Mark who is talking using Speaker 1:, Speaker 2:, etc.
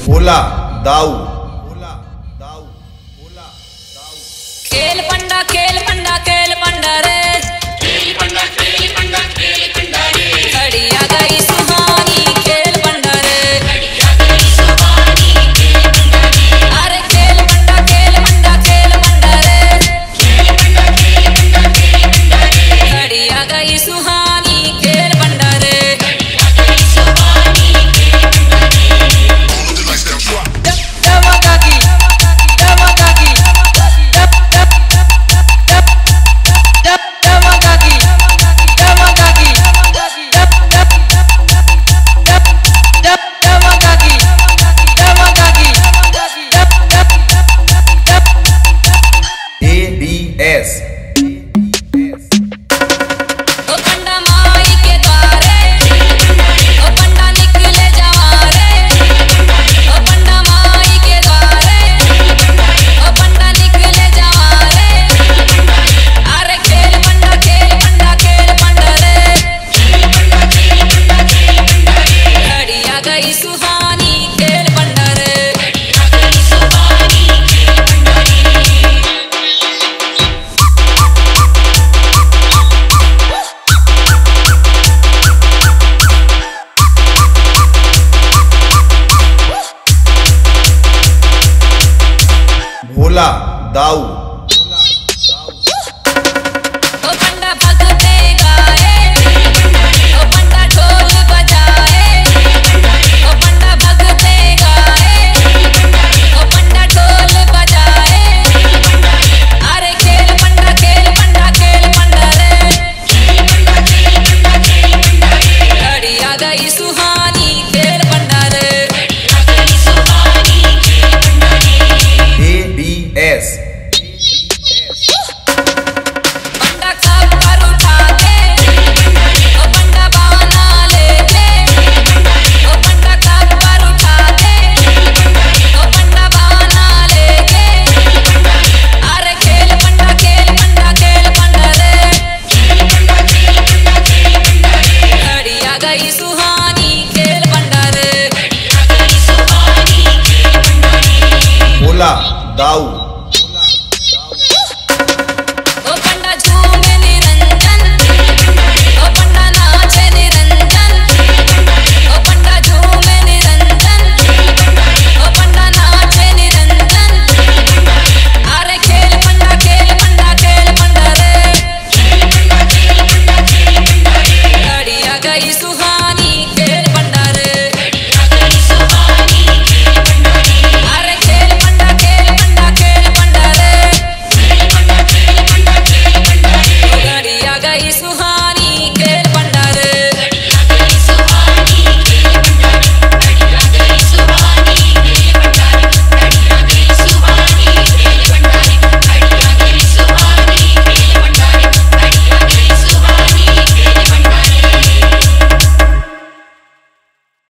Speaker 1: भोला दाऊ।
Speaker 2: खेल पंडा खेल पंडा खेल पंडा रे, खेल पंडा खेल पंडा खेल पंडा रे, घड़ी आ गई सुहानी खेल पंडा रे, घड़ी आ गई सुहानी खेल पंडा रे, अरे खेल पंडा खेल पंडा खेल पंडा रे, खेल पंडा खेल पंडा खेल पंडा रे, घड़ी आ गई सुहानी खेल पंडा रे, घड़ी आ गई सुहानी खेल पंडा रे। दमका की
Speaker 1: ABS भोला दाऊ।
Speaker 2: ओ पंडा भगते गाए, ओ पंडा ढोल बजाए, ओ पंडा भगते गाए, ओ पंडा ढोल बजाए, अरे खेल पंडा खेल पंडा खेल पंडा रे, खेल पंडा खेल पंडा खेल पंडा रे, घड़ी आ गई सुहानी खेल पंडा रे, घड़ी आ गई सुहानी खेल पंडा रे।
Speaker 1: ABS
Speaker 2: पंडा खप्पर उठा के, ओ पंडा बहाना लेके, ओ पंडा खप्पर उठा के, ओ पंडा बहाना लेके, अरे खेल पंडा खेल पंडा खेल पंडा रे, खेल पंडा खेल पंडा खेल पंडा रे, घड़ी आ गई सुहानी खेल पंडा रे, घड़ी आ गई सुहानी खेल पंडा रे।
Speaker 1: भोला दाऊ।